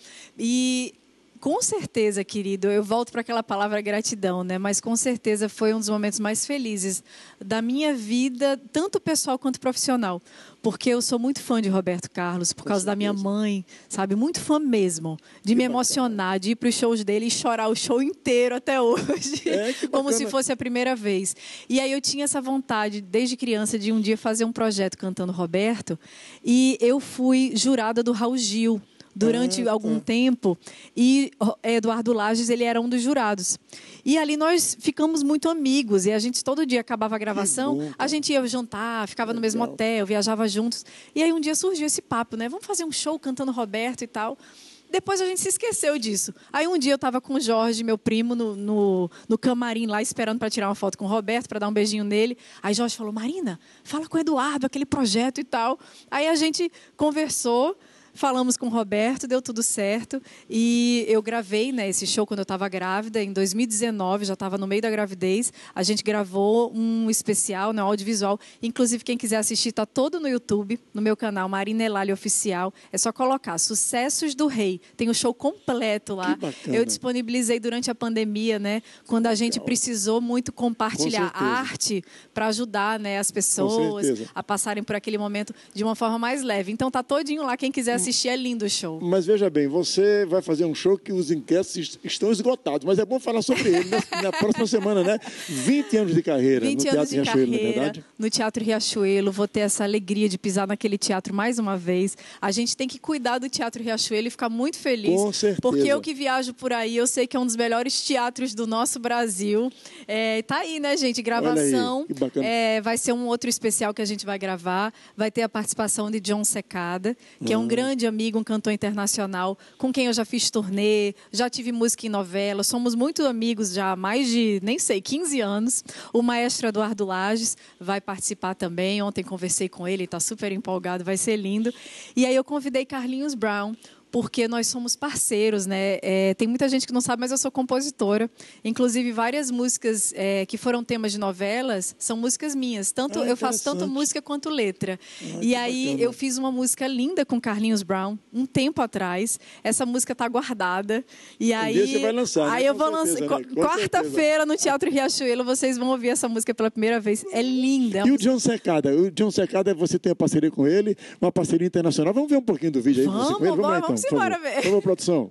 E com certeza, querido, eu volto para aquela palavra gratidão, né? Mas com certeza foi um dos momentos mais felizes da minha vida, tanto pessoal quanto profissional. Porque eu sou muito fã de Roberto Carlos, por causa da minha mãe, sabe? Muito fã mesmo. De me emocionar, de ir para os shows dele e chorar o show inteiro até hoje. Como se fosse a primeira vez. E aí eu tinha essa vontade, desde criança, de um dia fazer um projeto cantando Roberto. E eu fui jurada do Raul Gil durante algum tempo, e Eduardo Lages, ele era um dos jurados. E ali nós ficamos muito amigos, e a gente todo dia acabava a gravação, a gente ia jantar, ficava no mesmo hotel, viajava juntos. E aí um dia surgiu esse papo, né? Vamos fazer um show cantando Roberto e tal. Depois a gente se esqueceu disso. Aí um dia eu estava com o Jorge, meu primo, no camarim lá, esperando para tirar uma foto com o Roberto, para dar um beijinho nele. Aí Jorge falou, Marina, fala com o Eduardo, aquele projeto e tal. Aí a gente conversou, falamos com o Roberto, deu tudo certo. E eu gravei, né, esse show quando eu estava grávida, em 2019, já estava no meio da gravidez. A gente gravou um especial, né, audiovisual. Inclusive, quem quiser assistir, está todo no YouTube, no meu canal, Marina Elalli Oficial. É só colocar Sucessos do Rei. Tem o show completo lá. Eu disponibilizei durante a pandemia, né, quando a gente precisou muito compartilhar arte para ajudar, né, as pessoas a passarem por aquele momento de uma forma mais leve. Então, tá todinho lá, quem quiser assistir, é lindo o show. Mas veja bem, você vai fazer um show que os ingressos estão esgotados, mas é bom falar sobre ele na próxima semana, né? 20 anos de carreira no Teatro Riachuelo, não é verdade? No Teatro Riachuelo, vou ter essa alegria de pisar naquele teatro mais uma vez. A gente tem que cuidar do Teatro Riachuelo e ficar muito feliz. Com certeza. Porque eu que viajo por aí, eu sei que é um dos melhores teatros do nosso Brasil. Tá aí, né, gente? Gravação. Olha aí, que bacana. Vai ser um outro especial que a gente vai gravar. Vai ter a participação de John Secada, que é um grande amigo, um cantor internacional, com quem eu já fiz turnê, já tive música em novela, somos muito amigos já há mais de, nem sei, 15 anos. O maestro Eduardo Lages vai participar também, ontem conversei com ele, está super empolgado, vai ser lindo. E aí eu convidei Carlinhos Brown, porque nós somos parceiros, né? Tem muita gente que não sabe, mas eu sou compositora. Inclusive, várias músicas que foram temas de novelas são músicas minhas. Tanto eu faço tanto música quanto letra. E aí, bacana. Eu fiz uma música linda com Carlinhos Brown, um tempo atrás. Essa música está guardada. E aí, você vai lançar, aí né? eu vou lançar. Quarta-feira, no Teatro Riachuelo, vocês vão ouvir essa música pela primeira vez. É linda. E o John Secada? O John Secada, você tem a parceria com ele, uma parceria internacional. Vamos ver um pouquinho do vídeo aí. Vamos lá, então. Bora ver. Vamos, produção.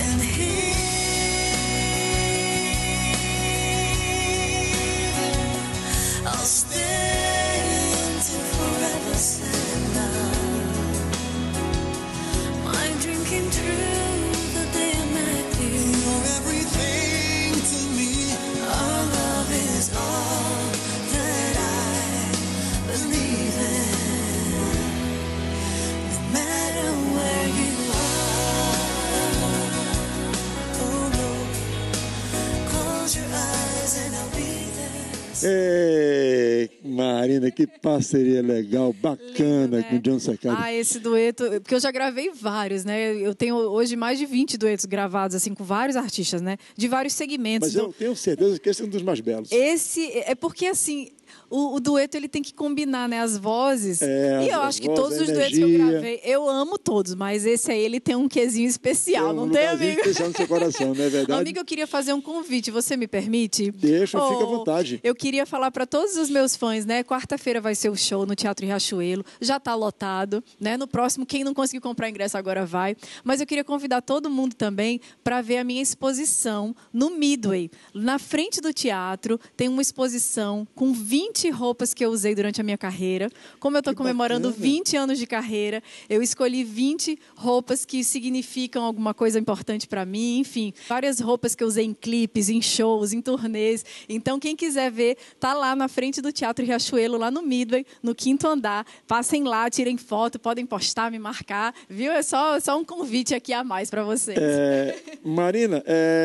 Marina, que parceria legal, bacana, né? Com o John Secada. Esse dueto, porque eu já gravei vários, né? Eu tenho hoje mais de 20 duetos gravados, assim, com vários artistas, né? De vários segmentos. Mas eu tenho certeza que esse é um dos mais belos. Esse é porque, assim, o dueto ele tem que combinar, né, as vozes. E eu acho que todos os duetos que eu gravei, eu amo todos, mas esse aí ele tem um quezinho especial, não tem, amigo? Especial no seu coração, não é verdade? Amigo, eu queria fazer um convite, você me permite? Deixa, fica à vontade. Eu queria falar para todos os meus fãs, né? Quarta-feira vai ser o show no Teatro Riachuelo, já está lotado, né? No próximo, quem não conseguiu comprar ingresso agora vai. Mas eu queria convidar todo mundo também para ver a minha exposição no Midway. Na frente do teatro tem uma exposição com 20 roupas que eu usei durante a minha carreira. Como eu estou comemorando 20 anos de carreira, eu escolhi 20 roupas que significam alguma coisa importante para mim. Enfim, várias roupas que eu usei em clipes, em shows, em turnês. Então, quem quiser ver, tá lá na frente do Teatro Riachuelo, lá no Midway, no 5º andar. Passem lá, tirem foto, podem postar, me marcar. Viu? É só um convite aqui a mais para vocês. Marina,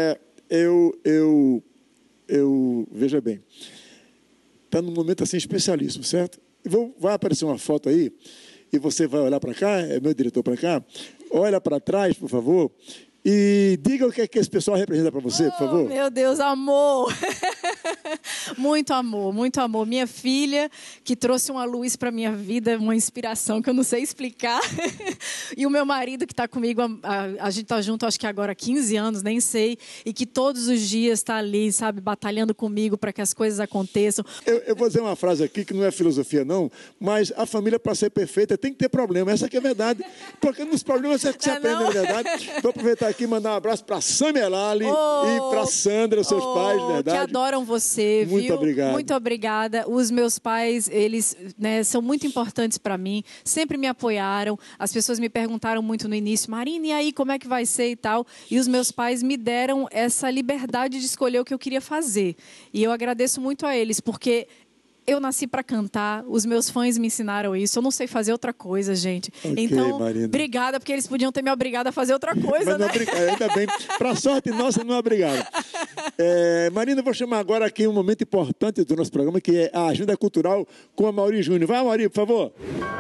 veja bem, está num momento assim especialíssimo, certo? Vai aparecer uma foto aí e você vai olhar para cá, é meu diretor para cá, olha para trás, por favor, e diga o que é que esse pessoal representa para você, por favor. Meu Deus, amor! Muito amor, muito amor. Minha filha, que trouxe uma luz para minha vida, uma inspiração que eu não sei explicar. E o meu marido, que está comigo, a gente está junto, acho que agora há 15 anos, nem sei. E que todos os dias está ali, sabe, batalhando comigo para que as coisas aconteçam. Eu vou dizer uma frase aqui que não é filosofia, não, mas a família, para ser perfeita, tem que ter problema. Essa aqui é verdade. Porque nos problemas é que você aprende, na verdade. Vou aproveitar aqui e mandar um abraço para Samia Lali e para Sandra, seus pais, verdade. Que adoram você, viu? Muito obrigado. Muito obrigada. Os meus pais, eles, né, são muito importantes para mim. Sempre me apoiaram. As pessoas me perguntaram muito no início, Marina, e aí, como é que vai ser e tal? E os meus pais me deram essa liberdade de escolher o que eu queria fazer. E eu agradeço muito a eles, porque eu nasci para cantar, os meus fãs me ensinaram isso, eu não sei fazer outra coisa, gente. Okay, então, Marina. Obrigada, porque eles podiam ter me obrigado a fazer outra coisa, mas né? Ainda bem, para sorte nossa, não é obrigado. Marina, eu vou chamar agora aqui um momento importante do nosso programa, que é a Agenda Cultural com a Mauri Júnior. Vai, Mauri, por favor.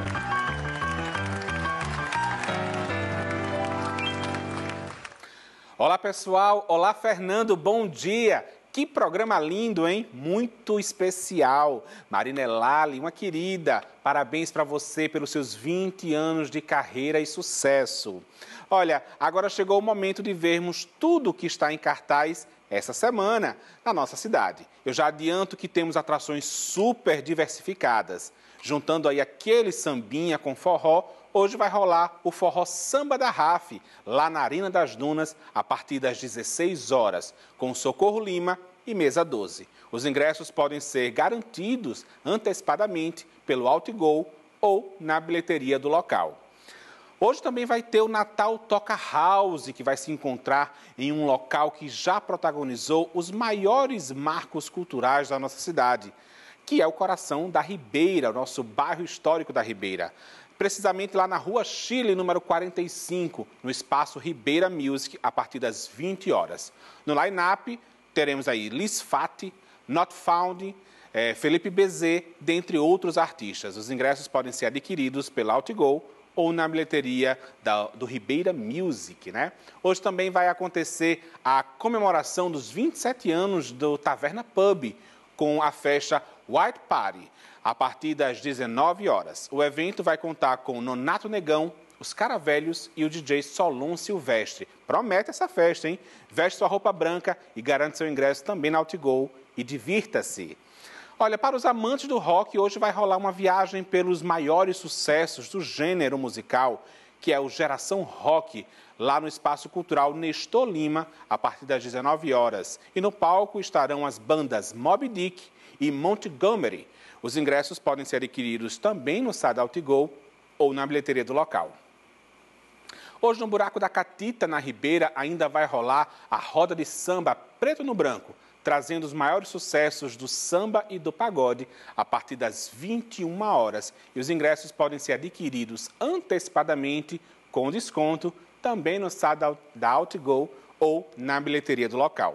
Olá, pessoal. Olá, Fernando. Bom dia. Que programa lindo, hein? Muito especial. Marina Lali, uma querida. Parabéns para você pelos seus 20 anos de carreira e sucesso. Olha, agora chegou o momento de vermos tudo o que está em cartaz essa semana na nossa cidade. Eu já adianto que temos atrações super diversificadas. Juntando aí aquele sambinha com forró, hoje vai rolar o forró Samba da RAF, lá na Arena das Dunas, a partir das 16 horas, com Socorro Lima e Mesa 12. Os ingressos podem ser garantidos antecipadamente pelo Outgo ou na bilheteria do local. Hoje também vai ter o Natal Toca House, que vai se encontrar em um local que já protagonizou os maiores marcos culturais da nossa cidade, que é o coração da Ribeira, o nosso bairro histórico da Ribeira. Precisamente lá na Rua Chile, número 45, no espaço Ribeira Music, a partir das 20 horas. No line-up, teremos aí Liz Fati, Not Found, Felipe Bezê, dentre outros artistas. Os ingressos podem ser adquiridos pela Outgo ou na bilheteria do Ribeira Music, né? Hoje também vai acontecer a comemoração dos 27 anos do Taverna Pub, com a festa White Party, a partir das 19 horas. O evento vai contar com Nonato Negão, os Caravelhos e o DJ Solon Silvestre. Promete essa festa, hein? Veste sua roupa branca e garante seu ingresso também na Outgo e divirta-se. Olha, para os amantes do rock, hoje vai rolar uma viagem pelos maiores sucessos do gênero musical, que é o Geração Rock, lá no Espaço Cultural Nestor Lima, a partir das 19 horas. E no palco estarão as bandas Moby Dick e Montgomery. Os ingressos podem ser adquiridos também no site da Outgo ou na bilheteria do local. Hoje, no Buraco da Catita, na Ribeira, ainda vai rolar a roda de samba Preto no Branco, trazendo os maiores sucessos do samba e do pagode a partir das 21 horas. E os ingressos podem ser adquiridos antecipadamente, com desconto, também no site da Outgo ou na bilheteria do local.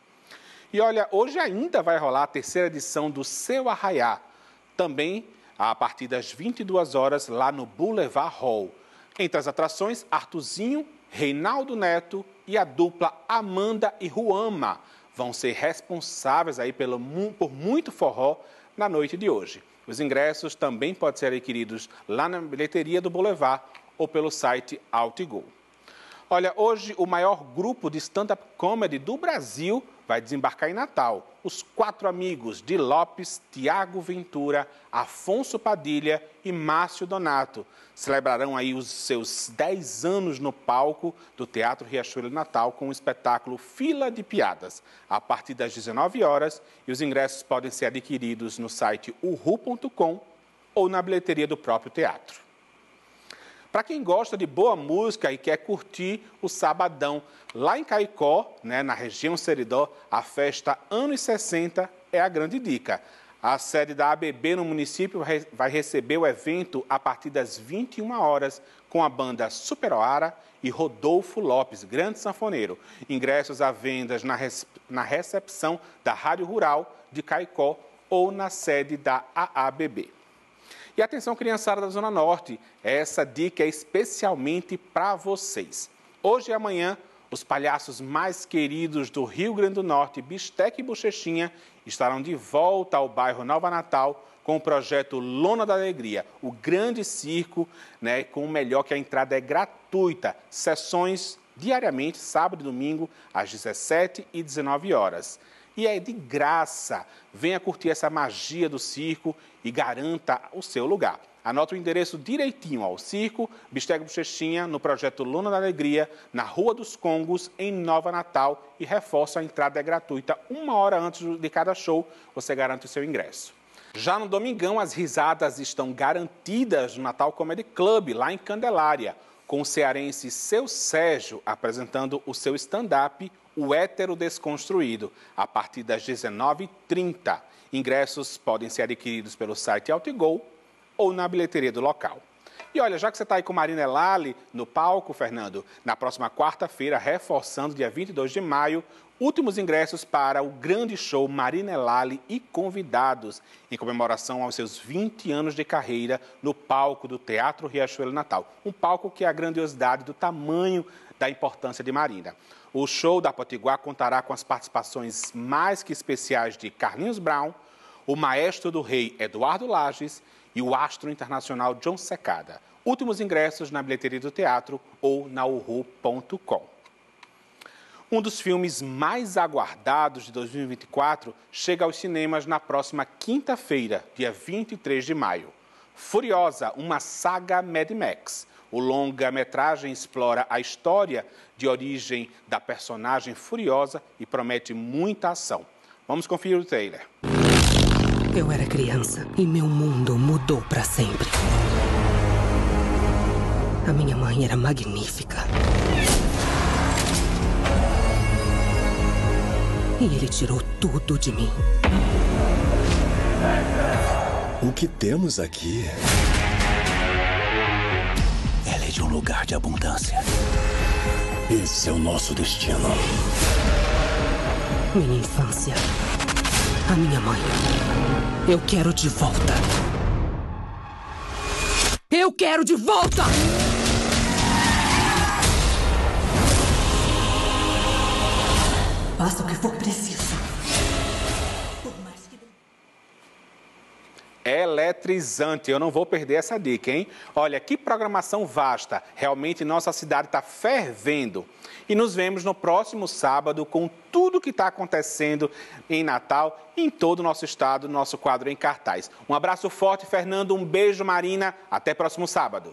E olha, hoje ainda vai rolar a terceira edição do Seu Arraiá, também a partir das 22 horas, lá no Boulevard Hall. Entre as atrações, Artuzinho, Reinaldo Neto e a dupla Amanda e Ruama vão ser responsáveis aí por muito forró na noite de hoje. Os ingressos também podem ser adquiridos lá na bilheteria do Boulevard ou pelo site Outgo. Olha, hoje o maior grupo de stand-up comedy do Brasil vai desembarcar em Natal. Os 4 amigos de Lopes, Tiago Ventura, Afonso Padilha e Márcio Donato celebrarão aí os seus 10 anos no palco do Teatro Riachuelo Natal com o espetáculo Fila de Piadas, a partir das 19 horas, e os ingressos podem ser adquiridos no site uhu.com ou na bilheteria do próprio teatro. Para quem gosta de boa música e quer curtir o sabadão lá em Caicó, né, na região Seridó, a festa Anos 60 é a grande dica. A sede da ABB no município vai receber o evento a partir das 21 horas com a banda Super Oara e Rodolfo Lopes, grande sanfoneiro. Ingressos à venda na recepção da Rádio Rural de Caicó ou na sede da AABB. E atenção, criançada da Zona Norte, essa dica é especialmente para vocês. Hoje e amanhã, Os palhaços mais queridos do Rio Grande do Norte, Bistec e Bochechinha, estarão de volta ao bairro Nova Natal com o projeto Lona da Alegria, o grande circo, né, com o melhor que a entrada é gratuita. Sessões diariamente, sábado e domingo, às 17 e 19 horas. E é de graça. Venha curtir essa magia do circo e garanta o seu lugar. Anota o endereço direitinho ao circo Bistec Bochechinha, no projeto Lona da Alegria, na Rua dos Congos, em Nova Natal. E reforço, a entrada é gratuita. 1 hora antes de cada show, você garante o seu ingresso. Já no domingão, as risadas estão garantidas no Natal Comedy Club, lá em Candelária, com o cearense Seu Sérgio apresentando o seu stand-up, O Hétero Desconstruído, a partir das 19h30. Ingressos podem ser adquiridos pelo site Altigol ou na bilheteria do local. E olha, já que você está aí com Marina Lali no palco, Fernando, na próxima quarta-feira, reforçando, dia 22 de maio, últimos ingressos para o grande show Marina Lali e convidados, em comemoração aos seus 20 anos de carreira no palco do Teatro Riachuelo Natal. Um palco que é a grandiosidade do tamanho da importância de Marina. O show da Potiguar contará com as participações mais que especiais de Carlinhos Brown, o maestro do rei Eduardo Lages e o astro internacional John Secada. Últimos ingressos na bilheteria do teatro ou na uhu.com. Um dos filmes mais aguardados de 2024 chega aos cinemas na próxima quinta-feira, dia 23 de maio. Furiosa, uma saga Mad Max. O longa-metragem explora a história de origem da personagem Furiosa e promete muita ação. Vamos conferir o trailer. Eu era criança e meu mundo mudou para sempre. A minha mãe era magnífica. E ele tirou tudo de mim. O que temos aqui? Ela é de um lugar de abundância. Esse é o nosso destino. Minha infância. A minha mãe. Eu quero de volta. Eu quero de volta! Faça o que for preciso. Eletrizante, eu não vou perder essa dica, hein? Olha, que programação vasta. Realmente nossa cidade está fervendo. E nos vemos no próximo sábado com tudo que está acontecendo em Natal, em todo o nosso estado, nosso quadro em cartaz. Um abraço forte, Fernando, um beijo, Marina. Até próximo sábado.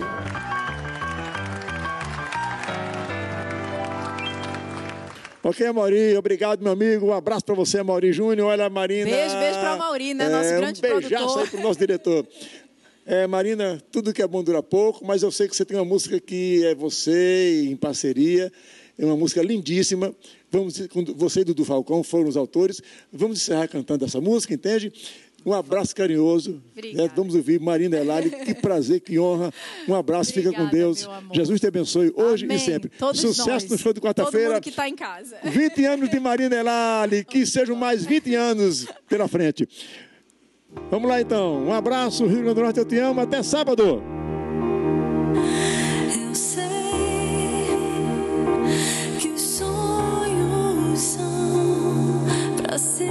Ok, Amaury, obrigado, meu amigo. Um abraço para você, Amaury Júnior. Olha, Marina. Beijo para o Amaury, né? Nosso grande produtor. Um beijaço aí para o nosso diretor. Marina, tudo que é bom dura pouco, mas eu sei que você tem uma música que é você, em parceria. É uma música lindíssima. Você e Dudu Falcão foram os autores. Vamos encerrar cantando essa música, entende? Um abraço carinhoso. Vamos ouvir Marina Lali. Que prazer, que honra. Um abraço, obrigada, fica com Deus. Jesus te abençoe hoje e sempre. Todos Sucesso nós. No show de quarta-feira. Todo mundo que está em casa. 20 anos de Marina Lali. Que sejam mais 20 anos pela frente. Vamos lá, então. Um abraço, Rio Grande do Norte, eu te amo. Até sábado. Eu sei que os sonhos são pra sempre.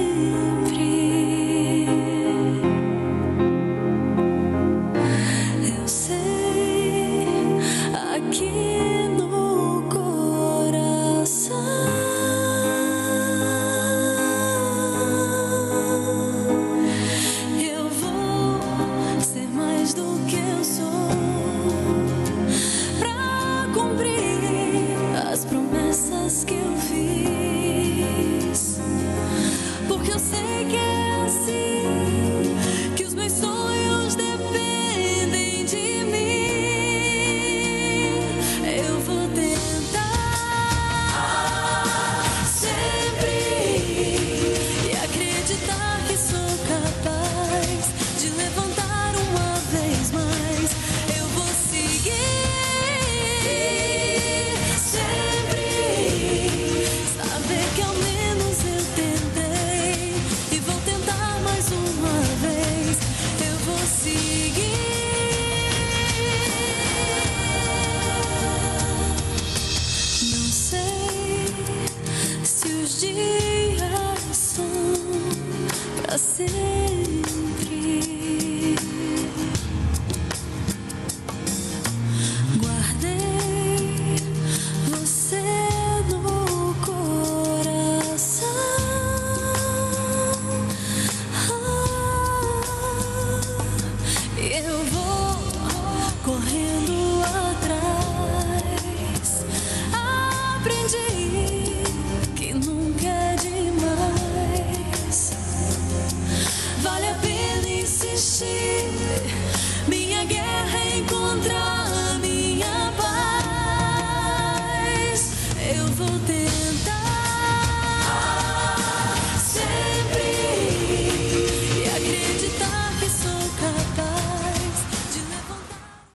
Eu sei aqui no coração. Eu vou ser mais do que eu sou. ir.